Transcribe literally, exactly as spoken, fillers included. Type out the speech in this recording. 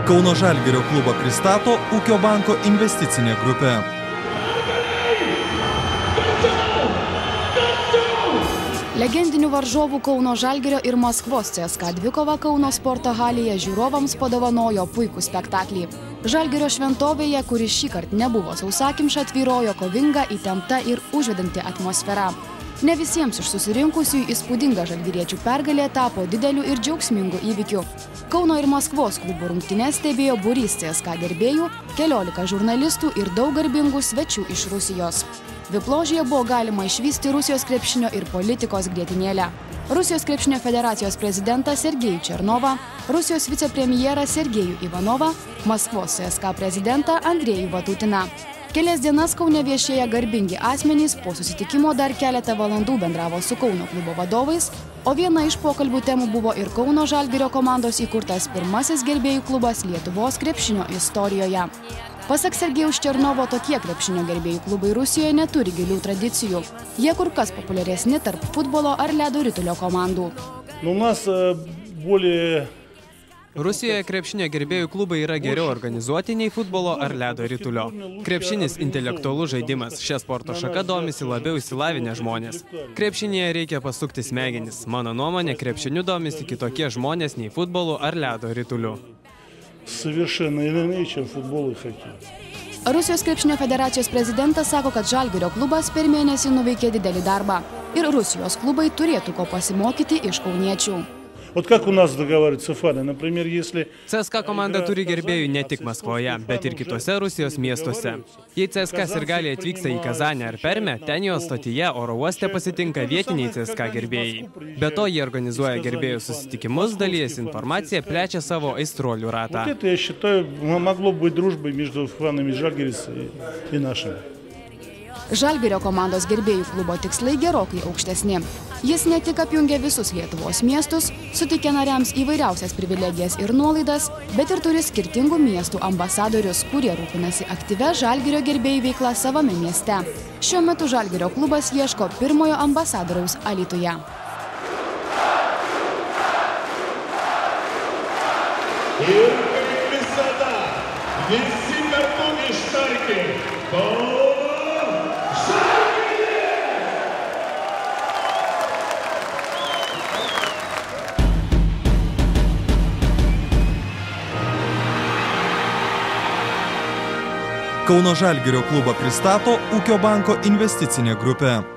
Kauno Žalgirio klubą pristato Ūkio banko investicinė grupė. Legendinių varžovų Kauno Žalgirio ir Maskvos C S K A dvikova Kauno sporto halėje žiūrovams padovanojo puikų spektaklį. Žalgirio šventovėje, kuris šįkart nebuvo sausakimša, tvyrojo kovinga, įtempta ir užvedanti atmosfera. Ne visiems iš susirinkusių įspūdinga žalgiriečių pergalė tapo dideliu ir džiaugsmingu įvykiu. Kauno ir Maskvos klubų rungtynes stebėjo būrys C S K A gerbėjų, keliolika žurnalistų ir daug garbingų svečių iš Rusijos. Vipložyje buvo galima išvysti Rusijos krepšinio ir politikos grietinėlę. Rusijos krepšinio federacijos prezidentą Sergejų Černovą, Rusijos vicepremjerą Sergejų Ivanovą, Maskvos C S K A prezidentą Andrejų Vatutiną. Kelias dienas Kaune viešėję garbingi asmenys po susitikimo dar keletą valandų bendravo su Kauno klubo vadovais, o viena iš pokalbių temų buvo ir Kauno Žalgirio komandos įkurtas pirmasis gerbėjų klubas Lietuvos krepšinio istorijoje. Pasak Sergejaus Černovo, tokie krepšinio gerbėjų klubai Rusijoje neturi gilių tradicijų. Jie kur kas populiaresni tarp futbolo ar ledo ritulio komandų. Rusijoje krepšinio gerbėjų klubai yra geriau organizuoti nei futbolo ar ledo ritulio. Krepšinis intelektualus žaidimas. Šią sporto šaką domisi labiau išsilavinę žmonės. Krepšinėje reikia pasukti smegenis. Mano nuomonė, krepšiniu domisi kitokie žmonės nei futbolu ar ledo rituliu. Rusijos krepšinio federacijos prezidentas sako, kad Žalgirio klubas per mėnesį nuveikė didelį darbą ir Rusijos klubai turėtų ko pasimokyti iš kauniečių. C S K A komanda turi gerbėjų ne tik Maskvoje, bet ir kitose Rusijos miestuose. Jei C S K A sirgaliai atvyksta į Kazanę ar Permę, ten jo stotyje oro uoste pasitinka vietiniai C S K A gerbėjai. Be to, jie organizuoja gerbėjų susitikimus, dalijasi informaciją, plečia savo aistruolių ratą. Žalgirio komandos gerbėjų klubo tikslai gerokai aukštesni. Jis ne tik apjungia visus Lietuvos miestus, suteikia nariams įvairiausias privilegijas ir nuolaidas, bet ir turi skirtingų miestų ambasadorius, kurie rūpinasi aktyvia Žalgirio gerbėjų veikla savame mieste. Šiuo metu Žalgirio klubas ieško pirmojo ambasadoriaus Alytuje. Ir kaip visada, visi kartu ištarkim. Kauno Žalgirio klubą pristato Ūkio banko investicinė grupė.